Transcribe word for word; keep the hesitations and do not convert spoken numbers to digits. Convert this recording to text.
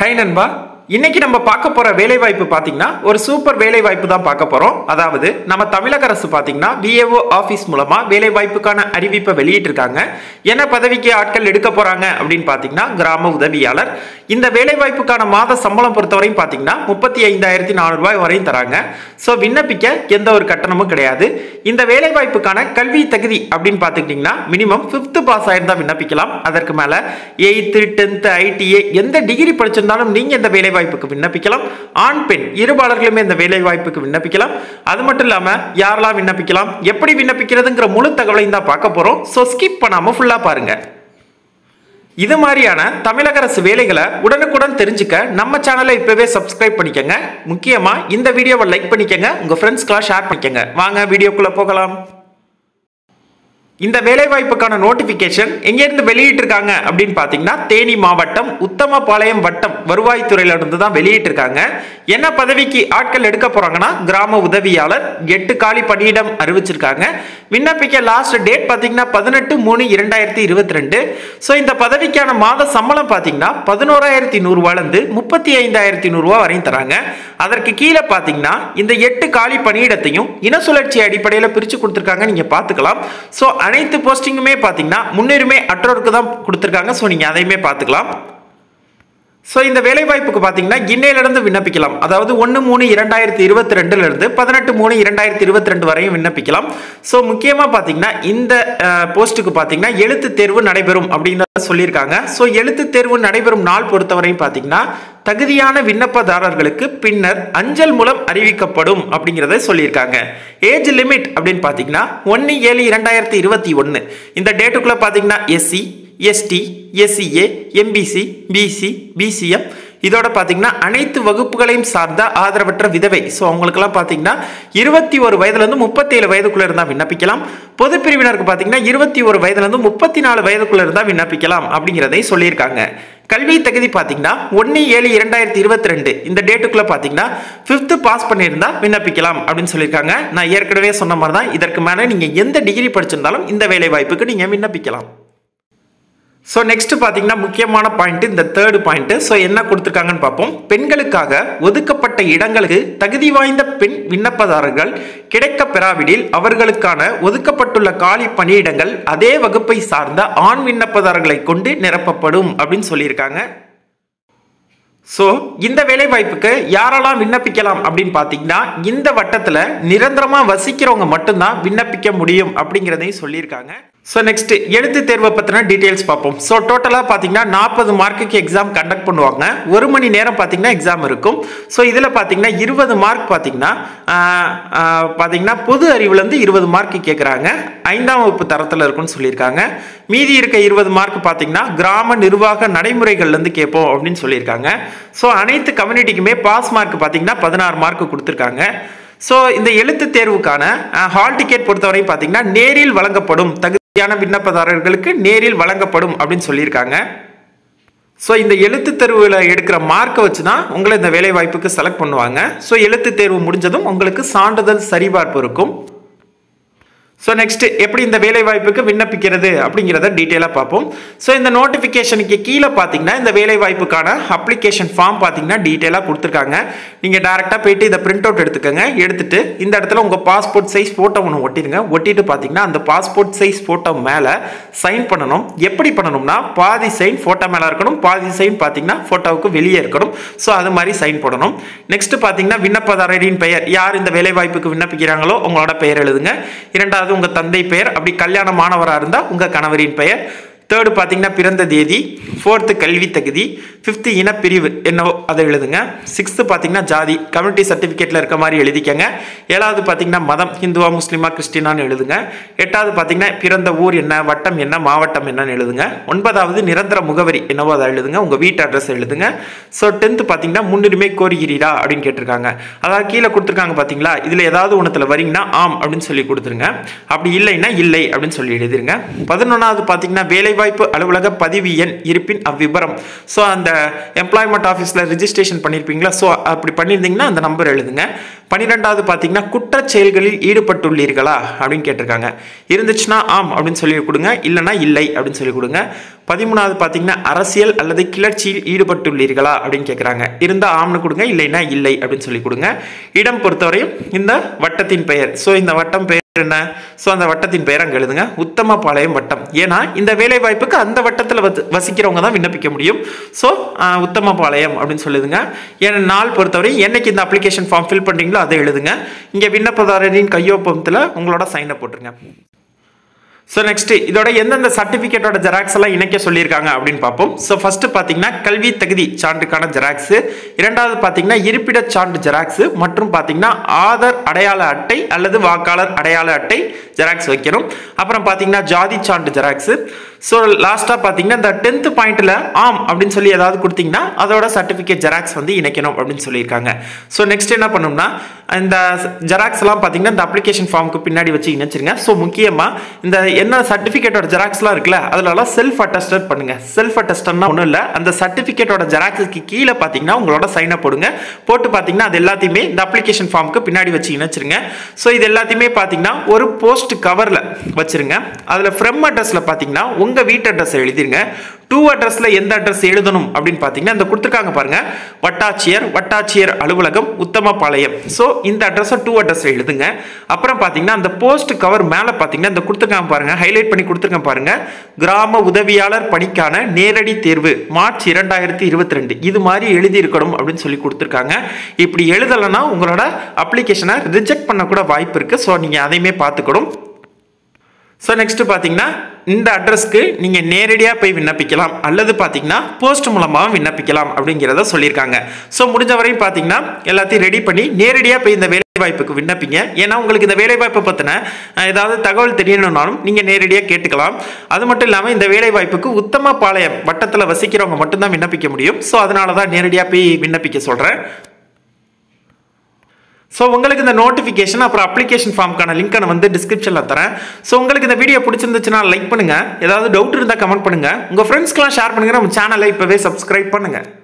High நண்பா, இன்னைக்கு நம்ம பார்க்க போற வேலை வாய்ப்பு பாத்தீங்கன்னா ஒரு சூப்பர் வேலை வாய்ப்பு தான் பார்க்க போறோம். அதாவது நம்ம தமிழக அரசு பாத்தீங்கன்னா V A O ஆபீஸ் மூலமா வேலை வாய்ப்புக்கான அறிவிப்பை வெளியிட்டு இருக்காங்க. என்ன பதவிக்கு ஆட்கள் எடுக்க போறாங்க அப்படின்னு பாத்தீங்கன்னா கிராம உதவியாளர். இந்த வேலை வாய்ப்புக்கான மாத சம்பளம் பொறுத்தவரையும் பாத்தீங்கன்னா முப்பத்தி ஐந்தாயிரத்தி நானூறு ரூபாய் வரையும் தராங்க. ஸோ விண்ணப்பிக்க எந்த ஒரு கட்டணமும் கிடையாது. இந்த வேலை வாய்ப்புக்கான கல்வி தகுதி அப்படின்னு பாத்துக்கிட்டீங்கன்னா மினிமம் பிப்த் பாஸ் ஆயிருந்தா விண்ணப்பிக்கலாம். அதற்கு மேல எயித்து டென்த் ஐடிஏ எந்த டிகிரி படிச்சிருந்தாலும் நீங்க இந்த வேலை வாய்ப்புக்கு விண்ணப்பிக்கலாம். ஆண் பெண் இருபாலர்களுமே இந்த வேலை வாய்ப்புக்கு விண்ணப்பிக்கலாம். அது மட்டும் இல்லாம யாரெல்லாம் விண்ணப்பிக்கலாம், எப்படி விண்ணப்பிக்கிறதுங்கிற முழு தகவலையும் தான் பார்க்க போறோம். சோ ஸ்கிப் பண்ணாம ஃபுல்லா பாருங்க. இது மாதிரியான தமிழக அரசு வேலைகளை உடனுக்குடன் தெரிஞ்சுக்க நம்ம சேனலை இப்பவே சப்ஸ்கிரைப் பண்ணிக்கங்க. முக்கியமா இந்த வீடியோவை லைக் பண்ணிக்கங்க, உங்க ஃப்ரெண்ட்ஸ்க்கெல்லாம் ஷேர் பண்ணிக்கங்க. வாங்க வீடியோக்குள்ள போகலாம். இந்த வேலைவாய்ப்புக்கான நோட்டிபிகேஷன் எங்கிருந்து வெளியிட்டிருக்காங்க அப்படின்னு பாத்தீங்கன்னா தேனி மாவட்டம் உத்தமபாளையம் வட்டம் வருவாய்த்துறையில இருந்து தான் வெளியிட்டிருக்காங்க. என்ன பதவிக்கு ஆட்கள் எடுக்க போறாங்கன்னா கிராம உதவியாளர். எட்டு காலி பணியிடம் அறிவிச்சிருக்காங்க. விண்ணப்பிக்க லாஸ்ட் டேட் பாத்தீங்கன்னா பதினெட்டு மூணு இரண்டாயிரத்தி இருபத்தி ரெண்டு. ஸோ இந்த பதவிக்கான மாத சம்பளம் பாத்தீங்கன்னா பதினோராயிரத்தி நூறு ரூபாயில இருந்து முப்பத்தி ஐந்தாயிரத்தி நூறு ரூபாய் வரையும் தராங்க. அதற்கு கீழே பாத்தீங்கன்னா இந்த எட்டு காலி பணியிடத்தையும் இன சுழற்சி அடிப்படையில் பிரிச்சு கொடுத்திருக்காங்க, நீங்க பாத்துக்கலாம். ஸோ அனைத்து போஸ்டிங்குமே பாத்தீங்கன்னா முன்னுரிமை அற்றோருக்கு தான் கொடுத்திருக்காங்க. ஸோ நீங்க அதையுமே பார்த்துக்கலாம். ஸோ இந்த வேலை வாய்ப்புக்கு பார்த்தீங்கன்னா இன்னையிலிருந்து விண்ணப்பிக்கலாம். அதாவது ஒன்று மூணு இரண்டாயிரத்தி இருபத்தி ரெண்டுல இருந்து பதினெட்டு மூணு இரண்டாயிரத்தி இருபத்தி ரெண்டு வரையும் விண்ணப்பிக்கலாம். ஸோ முக்கியமாக பார்த்தீங்கன்னா இந்த போஸ்ட்டுக்கு பார்த்தீங்கன்னா எழுத்து தேர்வு நடைபெறும் அப்படின்னு சொல்லியிருக்காங்க. ஸோ எழுத்து தேர்வு நடைபெறும் நாள் பொறுத்தவரையும் பார்த்தீங்கன்னா தகுதியான விண்ணப்பதாரர்களுக்கு பின்னர் அஞ்சல் மூலம் அறிவிக்கப்படும் அப்படிங்கிறத சொல்லியிருக்காங்க. ஏஜ் லிமிட் அப்படின்னு பார்த்தீங்கன்னா ஒன்று ஏழு இரண்டாயிரத்தி இருபத்தி ஒன்று இந்த டேட்டுக்குள்ள பார்த்தீங்கன்னா SC ST SCA MBC BC BCM இதோட பார்த்தீங்கன்னா அனைத்து வகுப்புகளையும் சார்ந்த ஆதரவற்ற விதவை. ஸோ அவங்களுக்கெல்லாம் பார்த்தீங்கன்னா இருபத்தி ஒரு வயதுலேருந்து முப்பத்தி ஏழு வயதுக்குள்ள இருந்தால் விண்ணப்பிக்கலாம். பொது பிரிவினருக்கு பார்த்தீங்கன்னா இருபத்தி ஒரு வயதுலேருந்து முப்பத்தி நாலு வயதுக்குள்ள இருந்தால் விண்ணப்பிக்கலாம் அப்படிங்கிறதை சொல்லியிருக்காங்க. கல்வி தகுதி பார்த்தீங்கன்னா ஒன்று ஏழு இரண்டாயிரத்தி இருபத்தி ரெண்டு இந்த டேட்டுக்குள்ள பார்த்தீங்கன்னா ஃபிஃப்த் பாஸ் பண்ணியிருந்தா விண்ணப்பிக்கலாம் அப்படின்னு சொல்லியிருக்காங்க. நான் ஏற்கனவே சொன்ன மாதிரி தான், இதற்கு மேலே நீங்கள் எந்த டிகிரி படிச்சிருந்தாலும் இந்த வேலை வாய்ப்புக்கு நீங்கள் விண்ணப்பிக்கலாம். ஸோ நெக்ஸ்ட் பார்த்தீங்கன்னா முக்கியமான பாயிண்ட் இந்த தேர்டு பாயிண்ட். ஸோ என்ன கொடுத்துருக்காங்கன்னு பார்ப்போம். பெண்களுக்காக ஒதுக்கப்பட்ட இடங்களுக்கு தகுதி வாய்ந்த பெண் விண்ணப்பதாரர்கள் கிடைக்க பெறாவிடில் அவர்களுக்கான ஒதுக்கப்பட்டுள்ள காலி பணியிடங்கள் அதே வகுப்பை சார்ந்த ஆண் விண்ணப்பதாரர்களை கொண்டு நிரப்பப்படும் அப்படின்னு சொல்லியிருக்காங்க. ஸோ இந்த வேலை வாய்ப்புக்கு யாரெல்லாம் விண்ணப்பிக்கலாம் அப்படின்னு பார்த்தீங்கன்னா இந்த வட்டத்தில் நிரந்தரமாக வசிக்கிறவங்க மட்டும்தான் விண்ணப்பிக்க முடியும் அப்படிங்கிறதையும் சொல்லியிருக்காங்க. ஸோ நெக்ஸ்ட் எழுத்து தேர்வை பற்றின டீட்டெயில்ஸ் பார்ப்போம். ஸோ டோட்டலாக பார்த்தீங்கன்னா நாற்பது மார்க்குக்கு எக்ஸாம் கண்டக்ட் பண்ணுவாங்க. ஒரு மணி நேரம் பார்த்தீங்கன்னா எக்ஸாம் இருக்கும். ஸோ இதில் பார்த்தீங்கன்னா இருபது மார்க் பார்த்தீங்கன்னா பார்த்தீங்கன்னா பொது அறிவுலேருந்து இருபது மார்க் கேட்குறாங்க. ஐந்தாம் வகுப்பு தரத்தில் இருக்குன்னு சொல்லியிருக்காங்க. மீதி இருக்க இருபது மார்க் பார்த்தீங்கன்னா கிராம நிர்வாக நடைமுறைகள்லேருந்து கேட்போம் அப்படின்னு சொல்லியிருக்காங்க. ஸோ அனைத்து கம்யூனிட்டிக்குமே பாஸ் மார்க் பார்த்தீங்கன்னா பதினாறு மார்க் கொடுத்துருக்காங்க. ஸோ இந்த எழுத்து தேர்வுக்கான ஹால் டிக்கெட் பொறுத்தவரை பார்த்தீங்கன்னா நேரில் வழங்கப்படும், தகுதியான விண்ணப்பதாரர்களுக்கு நேரில் வழங்கப்படும் அப்படின்னு சொல்லியிருக்காங்க. ஸோ இந்த எழுத்து தேர்வில் எடுக்கிற மார்க்கை வச்சு தான் உங்களை இந்த வேலை வாய்ப்புக்கு செலக்ட் பண்ணுவாங்க. ஸோ எழுத்து தேர்வு முடிஞ்சதும் உங்களுக்கு சான்றிதழ் சரிபார்ப்பு இருக்கும். ஸோ நெக்ஸ்ட் எப்படி இந்த வேலை வாய்ப்புக்கு விண்ணப்பிக்கிறது அப்படிங்கிறத டீட்டெயிலாக பார்ப்போம். ஸோ இந்த நோட்டிஃபிகேஷனுக்கு கீழே பார்த்தீங்கன்னா இந்த வேலை வாய்ப்புக்கான அப்ளிகேஷன் ஃபார்ம் பார்த்தீங்கன்னா டீட்டெயிலாக கொடுத்துருக்காங்க. நீங்கள் டேரெக்டாக போயிட்டு இதை பிரிண்ட் அவுட் எடுத்துக்கோங்க. எடுத்துட்டு இந்த இடத்துல உங்கள் பாஸ்போர்ட் சைஸ் ஃபோட்டோ ஒன்று ஒட்டிடுங்க. ஒட்டிட்டு பார்த்தீங்கன்னா அந்த பாஸ்போர்ட் சைஸ் ஃபோட்டோ மேலே சைன் பண்ணணும். எப்படி பண்ணணும்னா பாதி சைன் ஃபோட்டோ மேலே இருக்கணும், பாதி சைன் பார்த்தீங்கன்னா ஃபோட்டோவுக்கு வெளியே இருக்கணும். ஸோ அது மாதிரி சைன் போடணும். நெக்ஸ்ட் பார்த்தீங்கன்னா விண்ணப்பதாரரின் பெயர், யார் இந்த வேலை வாய்ப்புக்கு விண்ணப்பிக்கிறாங்களோ உங்களோட பெயர் எழுதுங்க. இரண்டாவது உங்க தந்தை பெயர், அப்படி கல்யாணமானவராக இருந்தா உங்க கணவரின் பெயர். தேர்டு பார்த்தீங்கன்னா பிறந்த தேதி. ஃபோர்த்து கல்வி தகுதி. ஃபிஃப்த்து இனப்பிரிவு என்னவோ அதை எழுதுங்க. சிக்ஸ்த்து பார்த்தீங்கன்னா ஜாதி, கம்யூனிட்டி சர்டிஃபிகேட்டில் இருக்க மாதிரி எழுதிக்கங்க. ஏழாவது பார்த்தீங்கன்னா மதம், ஹிந்துவா முஸ்லீமா கிறிஸ்டினான்னு எழுதுங்க. எட்டாவது பார்த்தீங்கன்னா பிறந்த ஊர் என்ன, வட்டம் என்ன, மாவட்டம் என்னன்னு எழுதுங்க. ஒன்பதாவது நிரந்தர முகவரி என்னவோ அதை எழுதுங்க, உங்கள் வீட்டு அட்ரஸ் எழுதுங்க. ஸோ டென்த்து பார்த்தீங்கன்னா முன்னுரிமை கோருகிறீரா அப்படின்னு கேட்டிருக்காங்க. அதாவது கீழே கொடுத்துருக்காங்க பார்த்தீங்களா, இதில் ஏதாவது ஒன்றுத்தில் வரீங்கன்னா ஆம் அப்படின்னு சொல்லி கொடுத்துருங்க. அப்படி இல்லைன்னா இல்லை அப்படின்னு சொல்லி எழுதிருங்க. பதினொன்றாவது பார்த்தீங்கன்னா வேலை வேலைவாய்ப்பு அலுவலக பதிவு எண் இருப்பின் அவ்விபரம். ஸோ அந்த எம்ப்ளாய்மெண்ட் ஆஃபீஸில் ரிஜிஸ்ட்ரேஷன் பண்ணியிருப்பீங்களா, ஸோ அப்படி பண்ணியிருந்தீங்கன்னா அந்த நம்பர் எழுதுங்க. பன்னிரெண்டாவது பார்த்தீங்கன்னா குற்றச் செயல்களில் ஈடுபட்டுள்ளீர்களா அப்படின்னு கேட்டிருக்காங்க. இருந்துச்சுன்னா ஆம் அப்படின்னு சொல்லி கொடுங்க, இல்லைனா இல்லை அப்படின்னு சொல்லி கொடுங்க. பதிமூணாவது பார்த்தீங்கன்னா அரசியல் அல்லது கிளர்ச்சியில் ஈடுபட்டுள்ளீர்களா அப்படின்னு கேட்குறாங்க. இருந்தால் ஆம்னு கொடுங்க, இல்லைன்னா இல்லை அப்படின்னு சொல்லி கொடுங்க. இடம் பொறுத்தவரையும் இந்த வட்டத்தின் பெயர். ஸோ இந்த வட்டம் பெயர் என்ன? ஸோ அந்த வட்டத்தின் பெயர் அங்கே எழுதுங்க, உத்தமபாளையம் வட்டம். ஏன்னா இந்த வேலை வாய்ப்புக்கு அந்த வட்டத்தில் வசிக்கிறவங்க தான் விண்ணப்பிக்க முடியும். ஸோ உத்தமபாளையம் அப்படின்னு சொல்லுதுங்க. ஏன்னா நாள் பொறுத்தவரை என்னைக்கு இந்த அப்ளிகேஷன் ஃபார்ம் ஃபில் பண்ணுறீங்களோ அதை எழுதுங்க. இங்கே விண்ணப்பதாரரின் கையொப்பத்தில் உங்களோட சைனை போட்டுருங்க. ஸோ நெக்ஸ்ட் இதோட எந்தெந்த சர்டிஃபிகேட்டோட ஜெராக்ஸ் எல்லாம் இணைக்க சொல்லியிருக்காங்க அப்படின்னு பார்ப்போம். ஸோ ஃபர்ஸ்ட் பார்த்தீங்கன்னா கல்வி தகுதி சான்றுக்கான ஜெராக்ஸ், இரண்டாவது பார்த்தீங்கன்னா இருப்பிட சான்று ஜெராக்ஸ் மற்றும் பார்த்தீங்கன்னா ஆதார் அடையாள அட்டை அல்லது வாக்காளர் அடையாள அட்டை ஜெராக்ஸ் வைக்கணும். அப்புறம் பார்த்தீங்கன்னா ஜாதி சான்று ஜெராக்ஸ். ஸோ லாஸ்ட்டாக பார்த்தீங்கன்னா இந்த டென்த்து பாயிண்ட்டில் ஆம் அப்படின்னு சொல்லி ஏதாவது கொடுத்தீங்கன்னா அதோட சர்டிஃபிகேட் ஜெராக்ஸ் வந்து இணைக்கணும் அப்படின்னு சொல்லியிருக்காங்க. ஸோ நெக்ஸ்ட் என்ன பண்ணணும்னா இந்த ஜெராக்ஸ் எல்லாம் பார்த்தீங்கன்னா இந்த அப்ளிகேஷன் ஃபார்முக்கு பின்னாடி வச்சு இணைச்சிருங்க. ஸோ முக்கியமாக இந்த என்ன சர்டிஃபிகேட்டோட ஜெராக்ஸ்லாம் இருக்குல்ல அதனால செல்ஃப் அட்டஸ்டட் பண்ணுங்க. செல்ஃப் அட்டஸ்டட்னா ஒன்றும் இல்லை, அந்த சர்டிஃபிகேட்டோட ஜெராக்ஸுக்கு கீழே பார்த்தீங்கன்னா உங்களோட சைனை போடுங்க. போட்டு பார்த்தீங்கன்னா அது எல்லாத்தையுமே இந்த அப்ளிகேஷன் ஃபார்முக்கு பின்னாடி வச்சு இணைச்சிருங்க. ஸோ இது எல்லாத்தையுமே பார்த்தீங்கன்னா ஒரு போஸ்ட் கவரில் வச்சிருங்க. அதில் ஃப்ரம் அட்ரஸில் பார்த்தீங்கன்னா உங்கள் வீட்டு அட்ரஸ் எழுதிருங்க. டூ அட்ரஸ்ல எந்த அட்ரஸ் எழுதணும் அப்படின்னு பார்த்தீங்கன்னா இந்த கொடுத்துருக்காங்க பாருங்க, வட்டாட்சியர் வட்டாட்சியர் அலுவலகம் உத்தமபாளையம். ஸோ இந்த அட்ரஸை டூ அட்ரஸ் எழுதுங்க. அப்புறம் பார்த்தீங்கன்னா அந்த போஸ்ட் கவர் மேலே பார்த்தீங்கன்னா இந்த கொடுத்துருக்காங்க பாருங்க, ஹைலைட் பண்ணி கொடுத்துருக்காங்க பாருங்க, கிராம உதவியாளர் பணிக்கான நேரடி தேர்வு மார்ச் இரண்டாயிரத்தி இருபத்தி ரெண்டு இது மாதிரி எழுதி இருக்கணும் அப்படின்னு சொல்லி கொடுத்துருக்காங்க. இப்படி எழுதலைன்னா உங்களோட அப்ளிகேஷனை ரிஜெக்ட் பண்ண கூட வாய்ப்பு இருக்கு. ஸோ நீங்க அதையுமே பார்த்துக்கணும். ஸோ நெக்ஸ்ட் பார்த்தீங்கன்னா இந்த அட்ரஸ்க்கு நீங்கள் நேரடியாக போய் விண்ணப்பிக்கலாம் அல்லது பார்த்தீங்கன்னா போஸ்ட் மூலமாக விண்ணப்பிக்கலாம் அப்படிங்கிறத சொல்லியிருக்காங்க. ஸோ முடிஞ்ச வரையும் பார்த்தீங்கன்னா எல்லாத்தையும் ரெடி பண்ணி நேரடியாக போய் இந்த வேலைவாய்ப்புக்கு விண்ணப்பிங்க. ஏன்னா உங்களுக்கு இந்த வேலைவாய்ப்பை பற்றின ஏதாவது தகவல் தெரியணும்னாலும் நீங்கள் நேரடியாக கேட்டுக்கலாம். அது மட்டும் இல்லாமல் இந்த வேலைவாய்ப்புக்கு உத்தமபாளையம் வட்டத்தில் வசிக்கிறவங்க மட்டும்தான் விண்ணப்பிக்க முடியும். ஸோ அதனால தான் நேரடியாக போய் விண்ணப்பிக்க சொல்கிறேன். ஸோ உங்களுக்கு இந்த நோட்டிஃபிகேஷன் அப்புறம் அப்ளிகேஷன் ஃபார்முக்கான லிங்க் நான் வந்து டிஸ்கிரிப்ஷனில் தரேன். ஸோ உங்களுக்கு இந்த வீடியோ பிடிச்சிருந்துச்சுன்னா லைக் பண்ணுங்கள், ஏதாவது டவுட் இருந்தால் கமெண்ட் பண்ணுங்கள், உங்கள் ஃப்ரெண்ட்ஸ்க்கெலாம் ஷேர் பண்ணுங்கள், நம்ம சேனலை இப்போவே சப்ஸ்கிரைப் பண்ணுங்கள்.